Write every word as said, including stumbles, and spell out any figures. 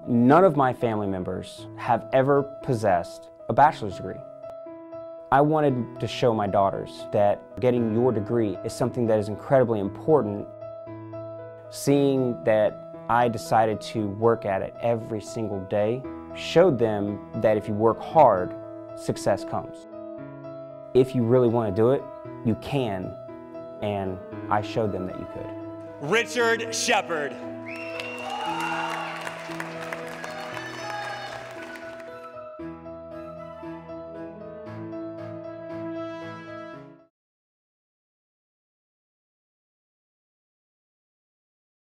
None of my family members have ever possessed a bachelor's degree. I wanted to show my daughters that getting your degree is something that is incredibly important. Seeing that I decided to work at it every single day showed them that if you work hard, success comes. If you really want to do it, you can, and I showed them that you could. Richard Sheppard.